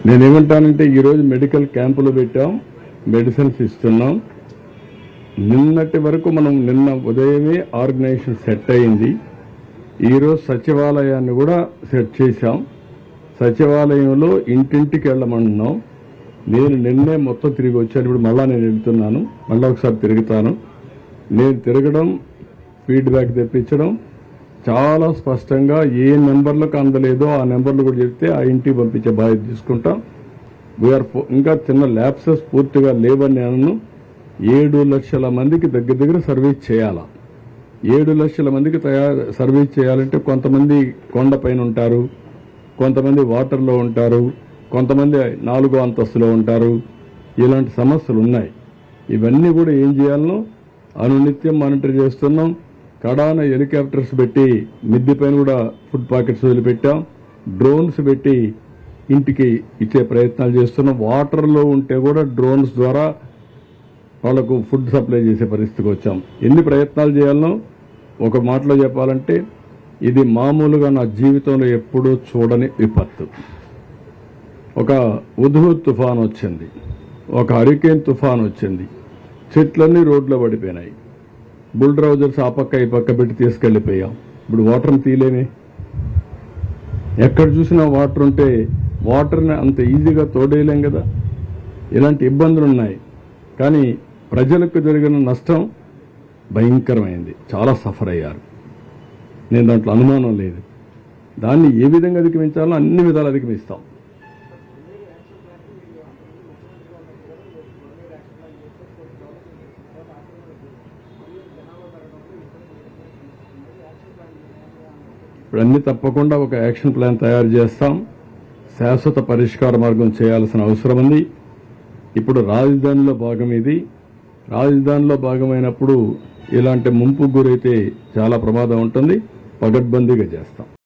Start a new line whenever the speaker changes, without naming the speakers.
నేనేమంటానంటే ఈరోజు మెడికల్ క్యాంపులు పెట్టాం, మెడిసిన్స్ ఇస్తున్నాం. నిన్నటి వరకు నిన్న ఉదయమే ఆర్గనైజేషన్ సెట్ అయింది. ఈరోజు సచివాలయాన్ని కూడా సెట్ చేశాం. సచివాలయంలో ఇంటింటికి వెళ్ళమంటున్నాం. నేను నిన్నే మొత్తం తిరిగి వచ్చాను. ఇప్పుడు మళ్ళా నేను వెళ్తున్నాను, మళ్ళీ ఒకసారి తిరుగుతాను. నేను తిరగడం, ఫీడ్బ్యాక్ తెప్పించడం, చాలా స్పష్టంగా ఏ నెంబర్లకు అందలేదో ఆ నెంబర్లు కూడా చెప్తే ఆ ఇంటికి పంపించే బాధ్యత తీసుకుంటాం. ఇంకా చిన్న ల్యాబ్సెస్ పూర్తిగా లేవని నేను 7 లక్షల మందికి దగ్గర సర్వీస్ చేయాలా. 7 లక్షల మందికి సర్వీస్ చేయాలంటే కొంతమంది కొండపైన ఉంటారు, కొంతమంది వాటర్లో ఉంటారు, కొంతమంది 4వ అంతస్తులో ఉంటారు. ఇలాంటి సమస్యలు ఉన్నాయి. ఇవన్నీ కూడా ఏం చేయాలనో అనునిత్యం మానిటర్ చేస్తున్నాం. కడాన హెలికాప్టర్స్ పెట్టి మిద్ది పైన కూడా ఫుడ్ ప్యాకెట్స్ వదిలిపెట్టాం. డ్రోన్స్ పెట్టి ఇంటికి ఇచ్చే ప్రయత్నాలు చేస్తున్నాం. వాటర్లో ఉంటే కూడా డ్రోన్స్ ద్వారా వాళ్లకు ఫుడ్ సప్లై చేసే పరిస్థితికి వచ్చాం. ఎన్ని ప్రయత్నాలు చేయాలనో ఒక మాటలో చెప్పాలంటే ఇది మామూలుగా నా జీవితంలో ఎప్పుడూ చూడని విపత్తు. ఒక ఉధుహు తుఫాన్ వచ్చింది, ఒక హరికేన్ తుఫాన్ వచ్చింది, చెట్లన్నీ రోడ్లో పడిపోయినాయి. బుల్డ్రౌజర్స్ ఆ పక్క ఈ పక్క పెట్టి తీసుకెళ్లిపోయాం. ఇప్పుడు వాటర్ని తీయలేమే. ఎక్కడ చూసినా వాటర్ ఉంటే వాటర్ని అంత ఈజీగా తోడేయలేం కదా. ఇలాంటి ఇబ్బందులు ఉన్నాయి. కానీ ప్రజలకు జరిగిన నష్టం భయంకరమైంది. చాలా సఫర్ అయ్యారు. నేను దాంట్లో అనుమానం లేదు. దాన్ని ఏ విధంగా అధిగమించాలో అన్ని విధాలు అధిగమిస్తాం. ఇప్పుడు అన్ని తప్పకుండా ఒక యాక్షన్ ప్లాన్ తయారు చేస్తాం. శాశ్వత పరిష్కార మార్గం చేయాల్సిన అవసరం ఉంది. ఇప్పుడు రాజధానిలో భాగం ఇది. రాజధానిలో భాగమైనప్పుడు ఇలాంటి ముంపు గురైతే చాలా ప్రమాదం ఉంటుంది. పగడ్బందీగా చేస్తాం.